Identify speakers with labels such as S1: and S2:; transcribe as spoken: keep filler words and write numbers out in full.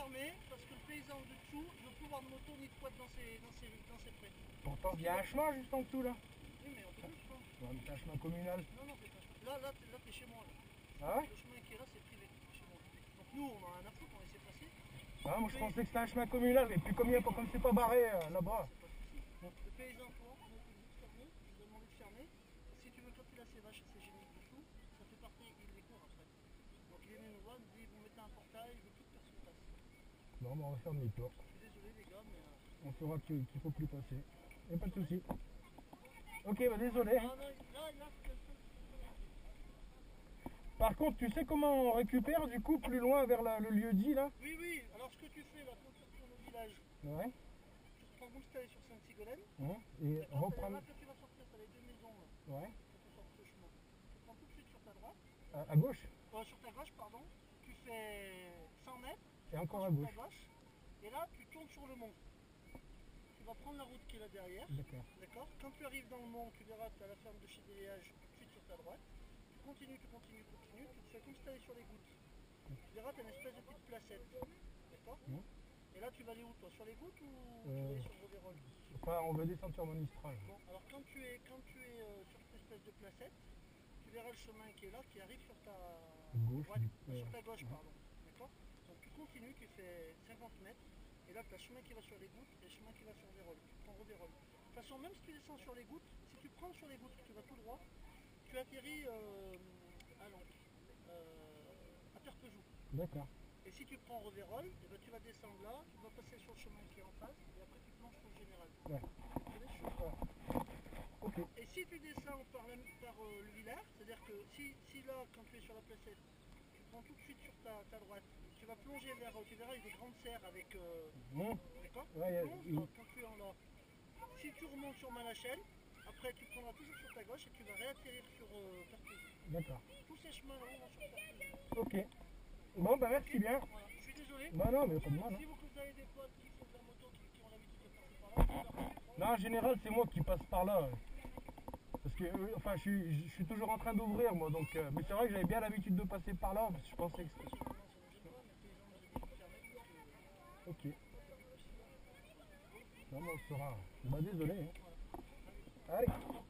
S1: fermé parce que le paysan en dessous ne veut plus voir de moto ni de quad dans ses, dans ses, dans ses prés.
S2: Pourtant, il y a un chemin juste en dessous là.
S1: Oui, mais on peut plus, quoi.
S2: Ouais, mais c'est un chemin communal.
S1: Non, non, c'est pas chemin. Là, là, t'es, là, t'es chez moi. Là.
S2: Ah ouais?
S1: Le chemin qui est là, c'est privé, chez moi. Donc nous, on a un info qu'on laissait passer.
S2: Ah, moi je pensais que c'était un chemin communal, et puis comme, il y a, comme c'est pas barré euh, là-bas.
S1: Le paysan, toi, on a été vite fermé, je vous ai demandé de fermer. Si tu veux capter là ces vaches et ces génies dessous, ça fait partie, il les court après. Donc il est venu nous voir, il nous dit vous mettez un portail, je veux plus que personne passe.
S2: Bon, bah, on va faire demi-tour.
S1: Je suis désolé les gars, mais. Euh...
S2: On saura qu'il ne faut plus passer. Y a pas de souci. Ok, bah désolé.
S1: Ah, non, là, là,
S2: Par contre, tu sais comment on récupère du coup plus loin vers la, le lieu dit là?
S1: Oui, oui, alors ce que tu fais là, quand tu retournes au village,
S2: ouais.
S1: tu reprends comme si tu allais sur Sainte-Sigolène.
S2: Ouais. Et reprendre.
S1: Là, tu vas sortir, tu as les deux maisons là.
S2: Ouais.
S1: Quand tu sors de ce chemin. Tu prends tout de suite sur ta droite.
S2: À, à gauche?
S1: Euh, sur ta gauche, pardon. Tu fais cent mètres.
S2: Et encore à
S1: sur
S2: gauche.
S1: ta gauche. Et là, tu tournes sur le mont. Tu vas prendre la route qui est là derrière.
S2: D'accord.
S1: D'accord. Quand tu arrives dans le mont, tu verras, tu as la ferme de chez Déléage tout de suite sur ta droite. Tu continues, tu continues, tu continues. Tu te fais comme si tu allais sur les gouttes. Tu verras, tu as une espèce de petite placette. D'accord.
S2: Mmh.
S1: Et là, tu vas aller où toi? Sur les gouttes ou
S2: euh...
S1: tu vas aller sur Rovérol?
S2: Enfin, on va descendre sur Monistrol.
S1: Bon, alors quand tu es, quand tu es euh, sur cette espèce de placette, tu verras le chemin qui est là, qui arrive sur ta
S2: gauche,
S1: droite,
S2: euh,
S1: sur ta gauche,
S2: ouais.
S1: pardon. D'accord. Donc tu continues, tu fais cinquante mètres, et là tu as le chemin qui va sur les gouttes et le chemin qui va sur Vérol. Tu prends Rovérol. De toute façon, même si tu descends sur les gouttes, si tu prends sur les gouttes, tu vas tout droit, tu atterris euh, à Londres, euh, à Perpejou.
S2: D'accord.
S1: Et si tu prends Rovérol, eh ben, tu vas descendre là, tu vas passer sur le chemin qui est en face, et après tu plonges sur le général.
S2: Ouais.
S1: Tu connais ce chemin?
S2: Ok.
S1: Et si tu descends par, la, par euh, le village, c'est-à-dire que si, si là, quand tu es sur la placette, tu prends tout de suite sur ta, ta droite, tu vas plonger vers, tu verras, il y a des grandes serres avec... Euh,
S2: mmh.
S1: D'accord.
S2: Ouais,
S1: tu plonges,
S2: il...
S1: là, quand tu es en là. Si tu remontes sur Malachel, après tu prendras toujours sur ta gauche et tu vas réatterrir sur euh, Perpejou.
S2: D'accord.
S1: Tous ces chemins là vont sur Perpejou.
S2: Ok. Bon, bah merci okay. bien.
S1: Voilà. Je suis désolé.
S2: Bah non, mais pas de mal.
S1: Si vous avez des potes qui font de la moto, qui, qui ont l'habitude de passer par là,
S2: non, en général, c'est moi qui passe par là. Parce que, euh, enfin, je suis, je suis toujours en train d'ouvrir, moi. Donc, euh, mais c'est vrai que j'avais bien l'habitude de passer par là, parce que je pensais que c'était... Ok. Non, mais on saura. Bah, désolé. Hein. Allez.